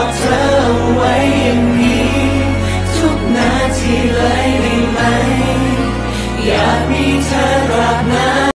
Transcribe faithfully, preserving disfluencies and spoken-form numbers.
เธอไว้อย่างนี้ทุกนาทีเลยได้ไหมอยากมีเธอ